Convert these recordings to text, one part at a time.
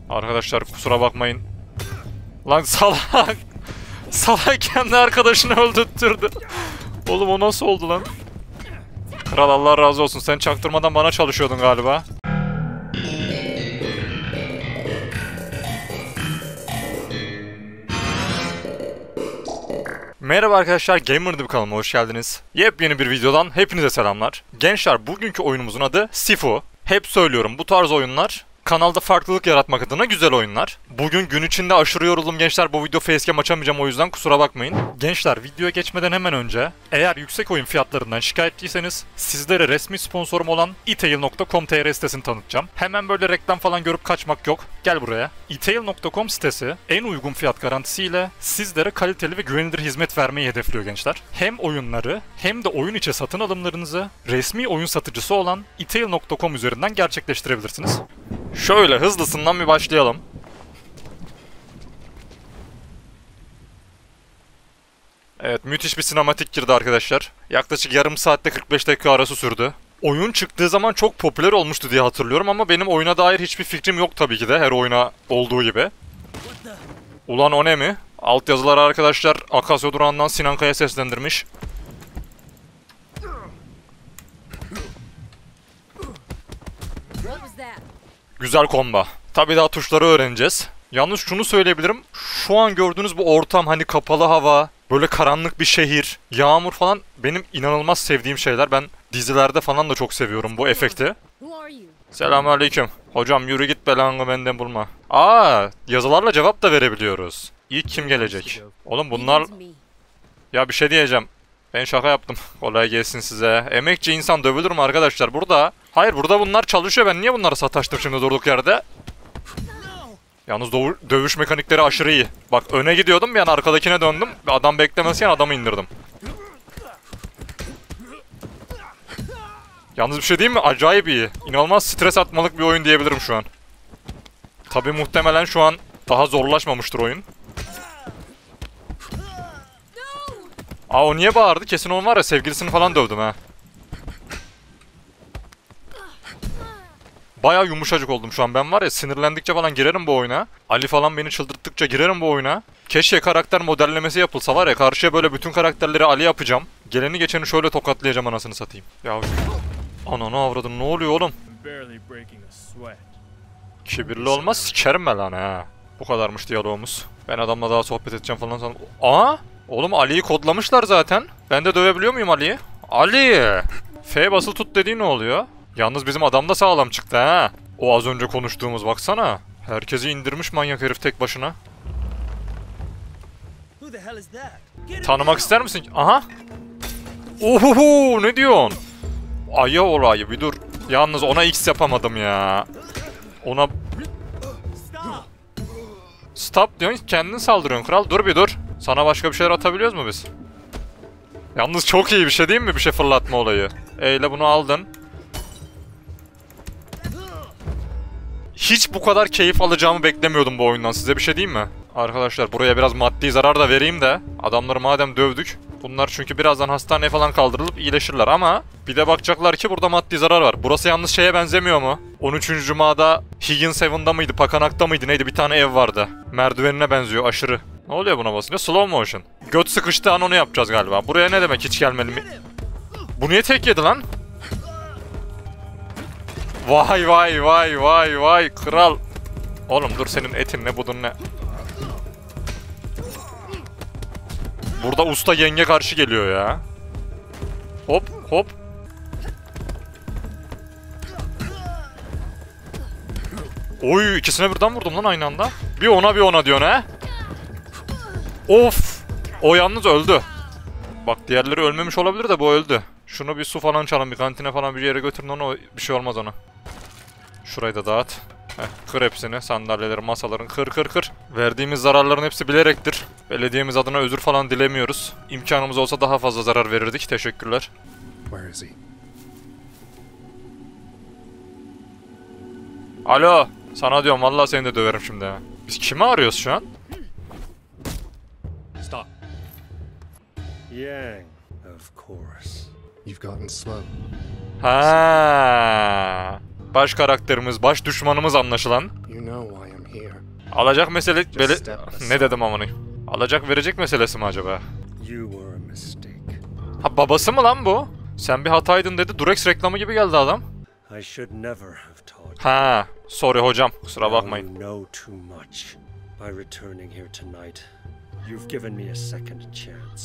Arkadaşlar kusura bakmayın. Lan salak. Salak kendi arkadaşını öldürttürdü. Oğlum o nasıl oldu lan? Kral Allah razı olsun. Sen çaktırmadan bana çalışıyordun galiba. Merhaba arkadaşlar, Gamer'da kanalıma hoş geldiniz. Yepyeni bir videodan hepinize selamlar. Gençler, bugünkü oyunumuzun adı Sifu. Hep söylüyorum, bu tarz oyunlar kanalda farklılık yaratmak adına güzel oyunlar. Bugün gün içinde aşırı yoruldum gençler, bu video facecam açamayacağım, o yüzden kusura bakmayın. Gençler, videoya geçmeden hemen önce eğer yüksek oyun fiyatlarından şikayetçiyseniz sizlere resmi sponsorum olan etail.com.tr sitesini tanıtacağım. Hemen böyle reklam falan görüp kaçmak yok. Gel buraya. etail.com sitesi en uygun fiyat garantisiyle sizlere kaliteli ve güvenilir hizmet vermeyi hedefliyor gençler. Hem oyunları hem de oyun içi satın alımlarınızı resmi oyun satıcısı olan etail.com üzerinden gerçekleştirebilirsiniz. Şöyle hızlısından bir başlayalım. Evet, müthiş bir sinematik girdi arkadaşlar. Yaklaşık yarım saatte 45 dakika arası sürdü. Oyun çıktığı zaman çok popüler olmuştu diye hatırlıyorum ama benim oyuna dair hiçbir fikrim yok tabii ki de, her oyuna olduğu gibi. Ulan o ne mi? Altyazılar arkadaşlar Akasya Durağı'ndan Sinan Kaya seslendirmiş. Güzel komba. Tabii daha tuşları öğreneceğiz. Yalnız şunu söyleyebilirim. Şu an gördüğünüz bu ortam, hani kapalı hava, böyle karanlık bir şehir, yağmur falan benim inanılmaz sevdiğim şeyler. Ben dizilerde falan da çok seviyorum bu efekti. Selamünaleyküm. Hocam yürü git, belanı benden bulma. Yazılarla cevap da verebiliyoruz. İlk kim gelecek? Oğlum bunlar... Ya bir şey diyeceğim. Ben şaka yaptım. Kolay gelsin size. Emekçi insan dövülür mü arkadaşlar? Burada... Hayır, burada bunlar çalışıyor. Ben niye bunları sataştım şimdi durduk yerde? Yalnız dövüş mekanikleri aşırı iyi. Bak, öne gidiyordum, bir an arkadakine döndüm. Adam beklemezken adamı indirdim. Yalnız bir şey diyeyim mi? Acayip iyi. İnanılmaz stres atmalık bir oyun diyebilirim şu an. Tabii muhtemelen şu an daha zorlaşmamıştır oyun. O niye bağırdı? Kesin onun var ya, sevgilisini falan dövdüm ha. Bayağı yumuşacık oldum şu an. Ben var ya, sinirlendikçe falan girerim bu oyuna. Ali falan beni çıldırttıkça girerim bu oyuna. Keşke karakter modellemesi yapılsa var ya, karşıya böyle bütün karakterleri Ali yapacağım. Geleni geçeni şöyle tokatlayacağım, anasını satayım. Ya ananı avradın, ne oluyor oğlum? Kibirli olmaz, sikerim ben lan ha. Bu kadarmış diyalogumuz. Ben adamla daha sohbet edeceğim falan sanırım. Oğlum Ali'yi kodlamışlar zaten. Ben de dövebiliyor muyum Ali'yi? Ali! F basılı tut dediğin ne oluyor? Yalnız bizim adam da sağlam çıktı ha. O az önce konuştuğumuz, baksana. Herkesi indirmiş manyak herif tek başına. Tanımak ister misin? Aha! Ohoho, ne diyorsun? Aya olayı bir dur. Yalnız ona X yapamadım ya. Ona... Stop diyorsun, kendin saldırıyorsun kral. Dur bir dur. Sana başka bir şeyler atabiliyoruz mu biz? Yalnız çok iyi bir şey değil mi, bir şey fırlatma olayı? Eyle bunu aldın. Hiç bu kadar keyif alacağımı beklemiyordum bu oyundan, size bir şey diyeyim mi? Arkadaşlar buraya biraz maddi zarar da vereyim de. Adamları madem dövdük. Bunlar çünkü birazdan hastaneye falan kaldırılıp iyileşirler ama bir de bakacaklar ki burada maddi zarar var. Burası yalnız şeye benzemiyor mu? 13. Cuma'da Higgins Heaven'da mıydı, Pakanak'ta mıydı neydi, bir tane ev vardı. Merdivenine benziyor aşırı. Ne oluyor buna basınca? Slow motion. Göt sıkıştığı an onu yapacağız galiba. Buraya ne demek hiç gelmeli mi? Bu niye tek yedi lan? Vay vay vay vay vay kral. Oğlum dur, senin etin ne budun ne? Burada usta yenge karşı geliyor ya. Hop hop. Oy, ikisine birden vurdum lan aynı anda. Bir ona bir ona diyorsun ha. Of. O yalnız öldü. Bak, diğerleri ölmemiş olabilir de bu öldü. Şunu bir su falan çalın, bir kantine falan bir yere götürün onu, bir şey olmaz ona. Şurayı da dağıt. Kır hepsini, sandalyeleri, masaların kır. Verdiğimiz zararların hepsi bilerektir. Belediyemiz adına özür falan dilemiyoruz. İmkanımız olsa daha fazla zarar verirdik. Teşekkürler. Alo, sana diyorum vallahi, seni de döverim şimdi ha. Biz kimi arıyoruz şu an? Stop. Yang, of course. You've gotten slow. Ha. Baş karakterimiz, baş düşmanımız anlaşılan. You know why I'm here. Alacak mesele... Ne dedim amına? Alacak verecek meselesi mi acaba? You were a mistake. Ha babası mı lan bu? Sen bir hataydın dedi. Durex reklamı gibi geldi adam. I should never have taught you. Ha, sorry hocam. Kusura Now bakmayın. you know too much. By returning here tonight, you've given me a second chance.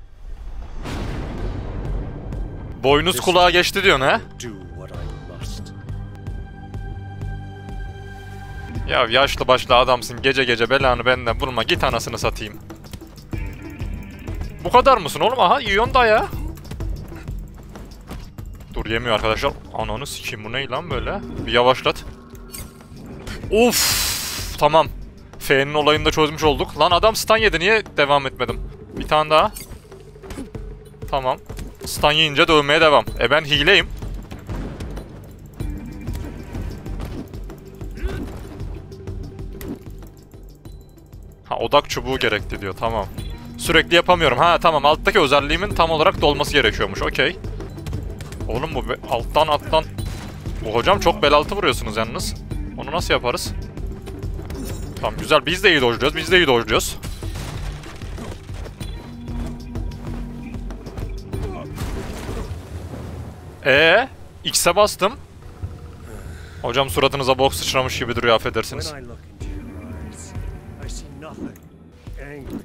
Boynuz kulağa geçti diyorsun ha? Do what I must. Ya yaşlı başlı adamsın. Gece gece belanı benden bulma. Git anasını satayım. Bu kadar mısın oğlum? Aha yiyorsun da ya. Dur yemiyor arkadaşlar. Ananı sikeyim, bu ne lan böyle? Bir yavaşlat. Of, tamam. F'nin olayını da çözmüş olduk. Lan adam stun yedi, niye devam etmedim? Bir tane daha. Tamam. Stun yiyince dövmeye devam. Ben hileyim. Ha, odak çubuğu gerekti diyor, tamam. Sürekli yapamıyorum. Ha tamam, alttaki özelliğimin tam olarak dolması gerekiyormuş, okey. Oğlum bu alttan. Bu hocam çok bel altı vuruyorsunuz yalnız. Onu nasıl yaparız? Tamam güzel, biz de iyi dojluyoruz. X'e bastım. Hocam suratınıza bok sıçramış gibi duruyor, affedersiniz. When I look into your eyes, I see nothing. Angry.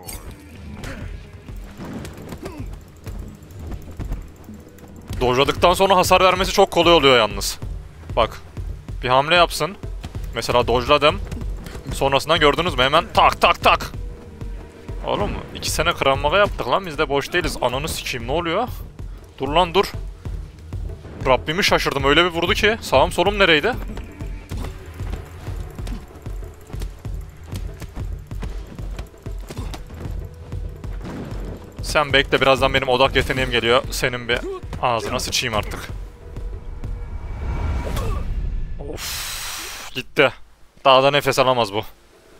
Dojladıktan sonra hasar vermesi çok kolay oluyor yalnız. Bak. Bir hamle yapsın. Mesela dojladım. Sonrasında gördünüz mü hemen tak. Oğlum 2 sene kranmaga yaptık lan, biz de boş değiliz. Ananı sikeyim, ne oluyor? Dur lan dur. Rabbimi şaşırdım, öyle bir vurdu ki. Sağım solum nereydi? Sen bekle, birazdan benim odak yeteneğim geliyor. Senin bir ağzına sıçayım artık. Of, gitti. Daha da nefes alamaz bu.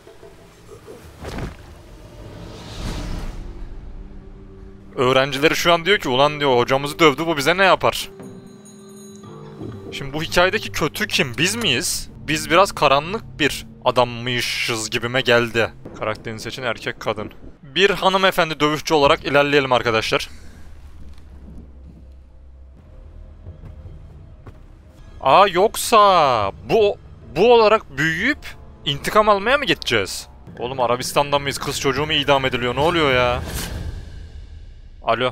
Öğrencileri şu an diyor ki ulan diyor hocamızı dövdü, bu bize ne yapar? Şimdi bu hikayedeki kötü kim? Biz miyiz? Biz biraz karanlık bir adammışız gibime geldi. Karakterini seçin, erkek kadın. Bir hanımefendi dövüşçü olarak ilerleyelim arkadaşlar. Aa, yoksa bu olarak büyüyüp intikam almaya mı gideceğiz? Oğlum Arabistan'dan mıyız? Kız çocuğu mu idam ediliyor? Ne oluyor ya? Alo.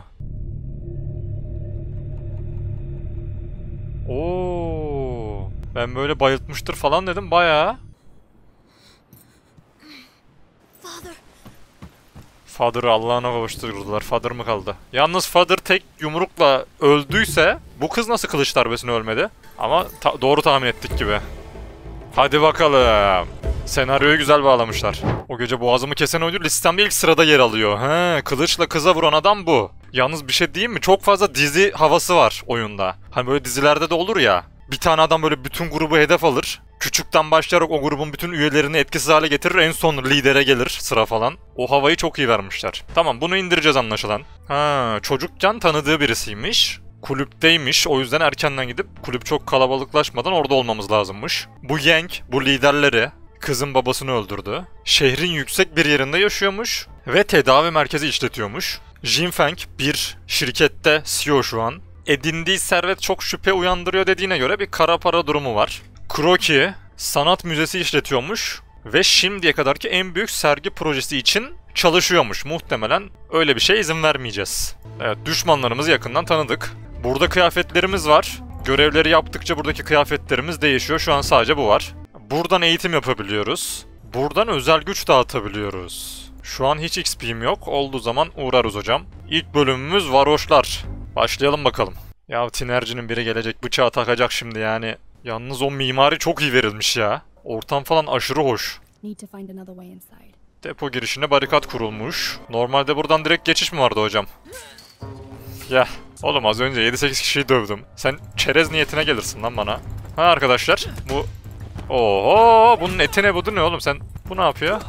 Oo, ben böyle bayıltmıştır falan dedim bayağı. Father'ı Allah'ına kavuşturdular. Father mı kaldı? Yalnız Father tek yumrukla öldüyse bu kız nasıl kılıç darbesine ölmedi? Ama doğru tahmin ettik gibi. Hadi bakalım. Senaryoyu güzel bağlamışlar. O gece boğazımı kesen oyuncu listemde ilk sırada yer alıyor. He, kılıçla kıza vuran adam bu. Yalnız bir şey diyeyim mi? Çok fazla dizi havası var oyunda. Hani böyle dizilerde de olur ya. Bir tane adam böyle bütün grubu hedef alır. Küçükten başlayarak o grubun bütün üyelerini etkisiz hale getirir. En son lidere gelir sıra falan. O havayı çok iyi vermişler. Tamam, bunu indireceğiz anlaşılan. Ha, çocukken tanıdığı birisiymiş. Kulüpteymiş. O yüzden erkenden gidip kulüp çok kalabalıklaşmadan orada olmamız lazımmış. Bu Yang, bu liderleri, kızın babasını öldürdü. Şehrin yüksek bir yerinde yaşıyormuş ve tedavi merkezi işletiyormuş. Jinfeng bir şirkette CEO şu an. Edindiği servet çok şüphe uyandırıyor dediğine göre bir kara para durumu var. Kroki sanat müzesi işletiyormuş ve şimdiye kadarki en büyük sergi projesi için çalışıyormuş. Muhtemelen öyle bir şeye izin vermeyeceğiz. Evet, düşmanlarımızı yakından tanıdık. Burada kıyafetlerimiz var. Görevleri yaptıkça buradaki kıyafetlerimiz değişiyor. Şu an sadece bu var. Buradan eğitim yapabiliyoruz. Buradan özel güç dağıtabiliyoruz. Şu an hiç XP'm yok. Olduğu zaman uğrarız hocam. İlk bölümümüz varoşlar. Başlayalım bakalım. Ya tinercinin biri gelecek, bıçağı takacak şimdi yani. Yalnız o mimari çok iyi verilmiş ya. Ortam falan aşırı hoş. Depo girişine barikat kurulmuş. Normalde buradan direkt geçiş mi vardı hocam? Ya oğlum az önce 7-8 kişiyi dövdüm. Sen çerez niyetine gelirsin lan bana. Ha arkadaşlar bu... Oho, bunun eti ne budu ne oğlum, sen bu ne yapıyor?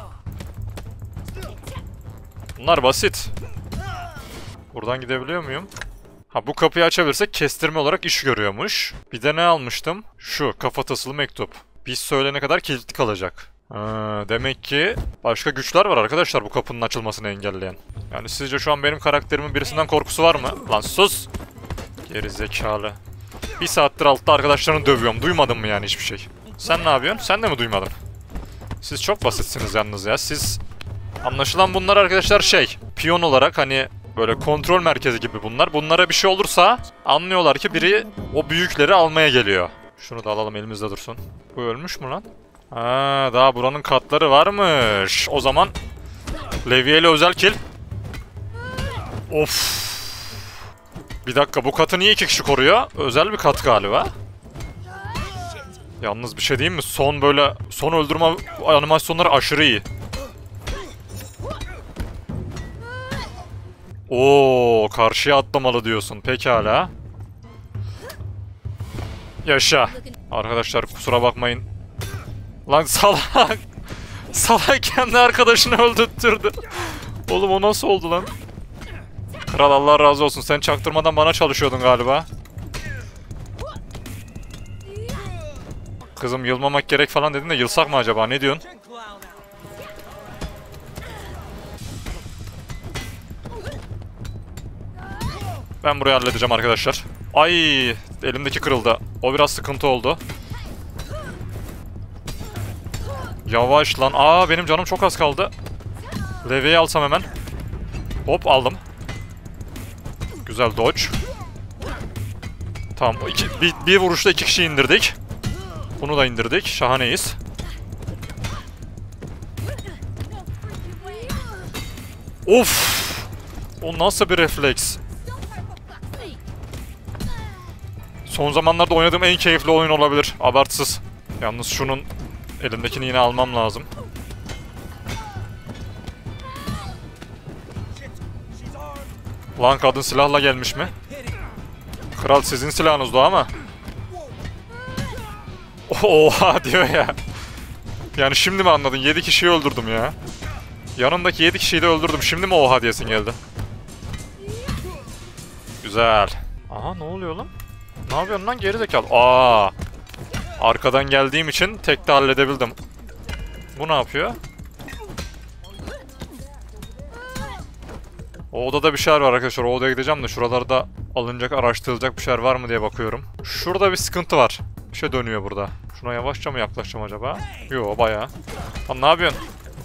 Bunlar basit. Buradan gidebiliyor muyum? Ha, bu kapıyı açabilirsek kestirme olarak iş görüyormuş. Bir de ne almıştım? Şu kafatasılı mektup. Biz söylene kadar kilitli kalacak. Demek ki başka güçler var arkadaşlar bu kapının açılmasını engelleyen. Yani sizce şu an benim karakterimin birisinden korkusu var mı? Lan sus! Gerizekalı. Bir saattir altta arkadaşlarını dövüyorum. Duymadın mı yani hiçbir şey? Sen ne yapıyorsun? Sen de mi duymadın? Siz çok basitsiniz yalnız ya. Siz... Anlaşılan bunlar arkadaşlar piyon olarak hani böyle kontrol merkezi gibi bunlar. Bunlara bir şey olursa anlıyorlar ki biri o büyükleri almaya geliyor. Şunu da alalım elimizde dursun. Bu ölmüş mü lan? Daha buranın katları varmış. O zaman Levye ile özel kill. Of. Bir dakika, bu katı niye 2 kişi koruyor? Özel bir kat galiba. Yalnız bir şey diyeyim mi? Son öldürme animasyonları aşırı iyi. Oo, karşıya atlamalı diyorsun. Pekala. Yaşa. Arkadaşlar kusura bakmayın. Lan salak. Salak kendi arkadaşını öldürttürdü. Oğlum o nasıl oldu lan? Kral Allah razı olsun. Sen çaktırmadan bana çalışıyordun galiba. Kızım yılmamak gerek falan dedin de yılsak mı acaba? Ne diyorsun? Ben burayı halledeceğim arkadaşlar. Ay, elimdeki kırıldı. O biraz sıkıntı oldu. Yavaş lan. Benim canım çok az kaldı. Levye'yi alsam hemen. Hop aldım. Güzel dodge. Tamam. Bir vuruşta 2 kişi indirdik. Bunu da indirdik. Şahaneyiz. Of! O nasıl bir refleks? Son zamanlarda oynadığım en keyifli oyun olabilir. Abartsız. Yalnız şunun elimdekini yine almam lazım. Lan kadın silahla gelmiş mi? Kral sizin silahınızdı ama. Oha diyor ya. Yani şimdi mi anladın? 7 kişiyi öldürdüm ya. Yanımdaki 7 kişiyi de öldürdüm. Şimdi mi oha diyesin geldi? Güzel. Aha, ne oluyor lan? Ne yapıyorsun lan gerizekalı? Arkadan geldiğim için tek de halledebildim. Bu ne yapıyor? O odada bir şeyler var arkadaşlar. O odaya gideceğim de şuralarda alınacak, araştırılacak bir şeyler var mı diye bakıyorum. Şurada bir sıkıntı var. Bir şey dönüyor burada. Şuna yavaşça mı yaklaşacağım acaba? Yo, bayağı. Lan ne yapıyorsun?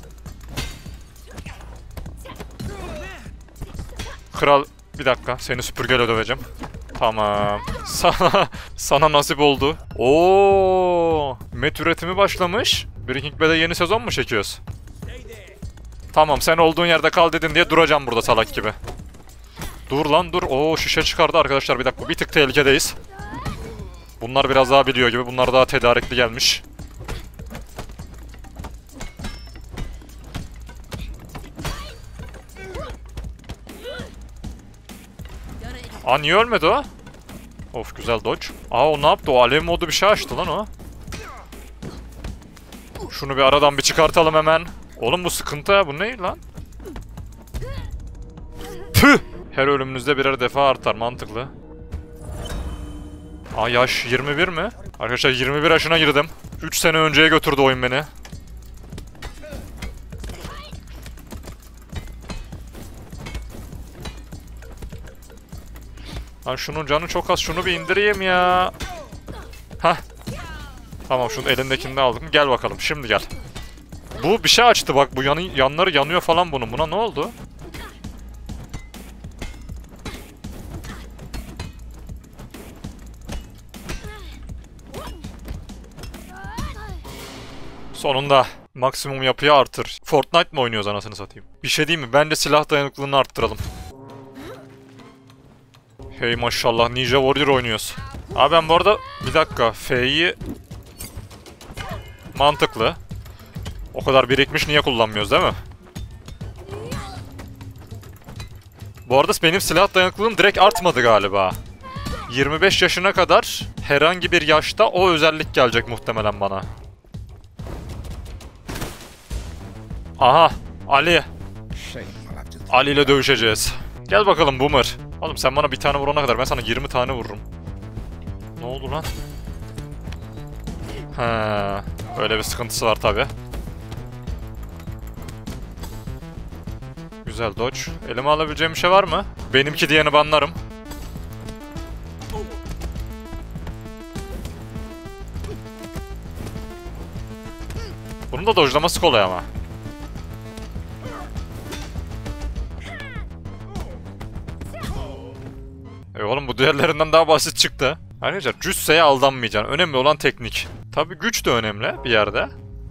Kral bir dakika, seni süpürgeyle döveceğim. Tamam. Sana nasip oldu. Met üretimi başlamış. Breaking Bad'e yeni sezon mu çekiyoruz? Tamam, sen olduğun yerde kal dedin diye duracağım burada salak gibi. Dur lan dur. Şişe çıkardı arkadaşlar, bir dakika. Bir tık tehlikedeyiz. Bunlar biraz daha biliyor gibi. Bunlar daha tedarikli gelmiş. Niye ölmedi o? Of, güzel dodge. O ne yaptı? O alev modu bir şey açtı lan o. Şunu bir aradan bir çıkartalım hemen. Oğlum bu sıkıntı ya. Bu ne lan? Tüh! Her ölümünüzde birer defa artar. Mantıklı. Yaş 21 mi? Arkadaşlar 21 yaşına girdim. 3 sene önceye götürdü oyun beni. Lan şunun canı çok az. Şunu bir indireyim ya. Hah. Tamam, şunun elindekini de aldım. Gel bakalım. Şimdi gel. Bu bir şey açtı bak. Bu yanları yanıyor falan bunun. Buna ne oldu? Sonunda. Maksimum yapıyı artır. Fortnite mi oynuyoruz anasını satayım? Bir şey diyeyim mi? Bence silah dayanıklılığını arttıralım. Hey maşallah, Ninja Warrior oynuyoruz. Ben bu arada bir dakika, F'yi mantıklı. O kadar birikmiş, niye kullanmıyoruz değil mi? Bu arada benim silah dayanıklılığım direkt artmadı galiba. 25 yaşına kadar herhangi bir yaşta o özellik gelecek muhtemelen bana. Aha, Ali. Ali ile dövüşeceğiz. Gel bakalım Boomer. Oğlum sen bana bir tane vurana kadar ben sana 20 tane vururum. Ne oldu lan? Öyle bir sıkıntısı var tabi. güzel dodge. Elime alabileceğim bir şey var mı? Benimki diyeni banlarım. Bunun da dodge'laması kolay ama. Oğlum bu diğerlerinden daha basit çıktı. Arkadaşlar cüsseye aldanmayacaksın. Önemli olan teknik. Tabii güç de önemli bir yerde.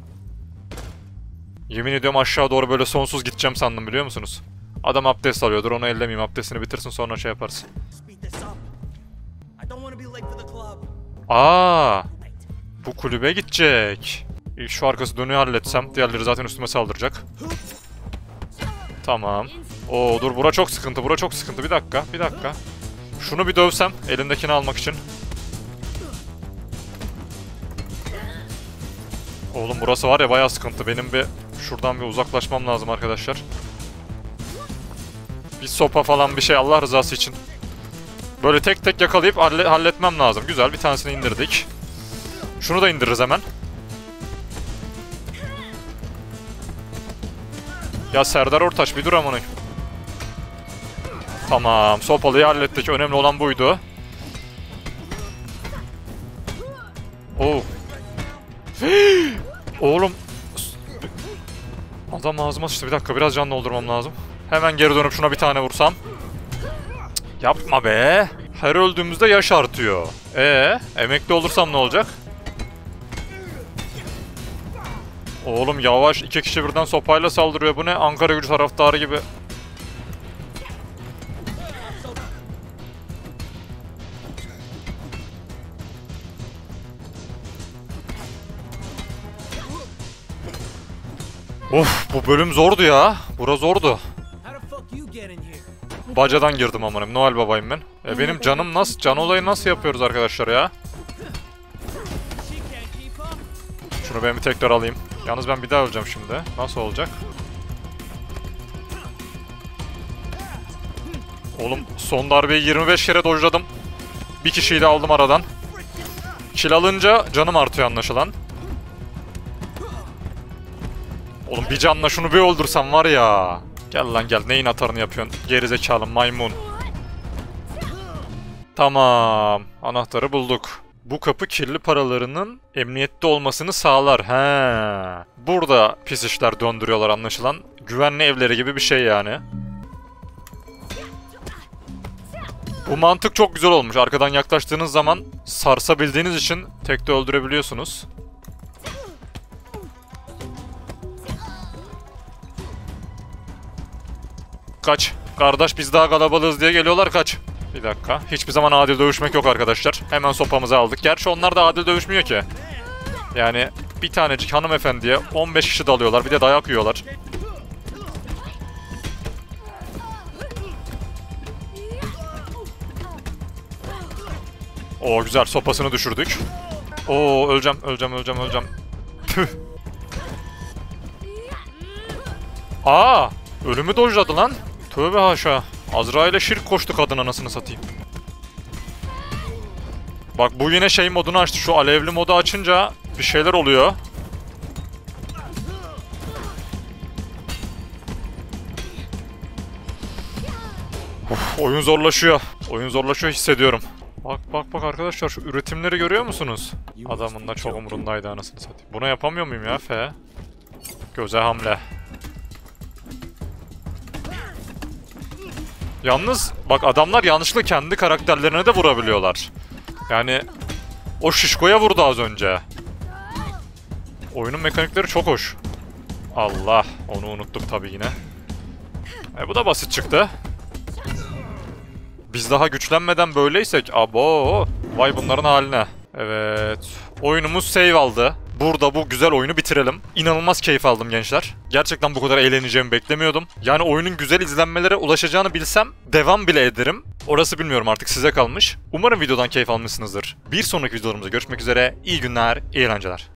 Yemin ediyorum aşağı doğru böyle sonsuz gideceğim sandım biliyor musunuz? Adam abdest alıyordur, onu ellemeyeyim, abdestini bitirsin sonra şey yaparsın. Aa, bu kulübe gidecek. İlk şu arkası dönüyor halletsem, diğerleri zaten üstüme saldıracak. Tamam. Oo dur, bura çok sıkıntı, bura çok sıkıntı. Bir dakika, bir dakika. Şunu bir dövsem, elindekini almak için. Oğlum burası var ya bayağı sıkıntı. Benim bir şuradan bir uzaklaşmam lazım arkadaşlar. Bir sopa falan bir şey Allah rızası için. Böyle tek tek yakalayıp halletmem lazım. Güzel, bir tanesini indirdik. Şunu da indiririz hemen. Ya Serdar Ortaç bir dur amına. Tamam, sopalıyı hallettik. Önemli olan buydu. Oo. Oğlum. Adam ağzıma sıçtı. Bir dakika, biraz can doldurmam lazım. Hemen geri dönüp şuna bir tane vursam. Cık, yapma be. Her öldüğümüzde yaş artıyor. Emekli olursam ne olacak? Oğlum yavaş, 2 kişi birden sopayla saldırıyor. Bu ne? Ankaragücü taraftarı gibi. Of, bu bölüm zordu ya. Bura zordu. Bacadan girdim amanım. Noel babayım ben. Benim canım nasıl? Can olayı nasıl yapıyoruz arkadaşlar ya? Şunu ben bir tekrar alayım. Yalnız ben bir daha öleceğim şimdi. Nasıl olacak? Oğlum son darbeyi 25 kere dojladım. Bir kişiyi de aldım aradan. Kill alınca canım artıyor anlaşılan. Oğlum bir canla şunu bir öldürsem var ya. Gel lan gel, neyin atarını yapıyorsun gerizekalı maymun. Tamam, anahtarı bulduk. Bu kapı kirli paralarının emniyette olmasını sağlar. He. Burada pis işler döndürüyorlar anlaşılan. Güvenli evleri gibi bir şey yani. Bu mantık çok güzel olmuş. Arkadan yaklaştığınız zaman sarsabildiğiniz için tek de öldürebiliyorsunuz. Kaç. Kardeş biz daha kalabalığız diye geliyorlar, kaç. Bir dakika. Hiçbir zaman adil dövüşmek yok arkadaşlar. Hemen sopamızı aldık. Gerçi onlar da adil dövüşmüyor ki. Yani bir tanecik hanımefendiye 15 kişi dalıyorlar. Bir de dayak yiyorlar. Oo güzel, sopasını düşürdük. Oo öleceğim. Tüh. Aa, ölümü dojladı lan. Tövbe haşa. Azrail'e şirk koştu kadın, anasını satayım. Bak bu yine şey modunu açtı. Şu alevli modu açınca bir şeyler oluyor. Of, oyun zorlaşıyor. Oyun zorlaşıyor hissediyorum. Bak arkadaşlar, şu üretimleri görüyor musunuz? Adamın da çok umurundaydı anasını satayım. Buna yapamıyor muyum ya F? Göze hamle. Yalnız bak adamlar yanlışlıkla kendi karakterlerine de vurabiliyorlar. Yani o şişkoya vurdu az önce. Oyunun mekanikleri çok hoş. Allah, onu unuttuk tabii yine. Bu da basit çıktı. Biz daha güçlenmeden böyleysek abo, vay bunların haline. Evet, oyunumuz save aldı. Burada bu güzel oyunu bitirelim. İnanılmaz keyif aldım gençler. Gerçekten bu kadar eğleneceğimi beklemiyordum. Yani oyunun güzel izlenmelere ulaşacağını bilsem devam bile ederim. Orası bilmiyorum, artık size kalmış. Umarım videodan keyif almışsınızdır. Bir sonraki videolarımızda görüşmek üzere. İyi günler, iyi eğlenceler.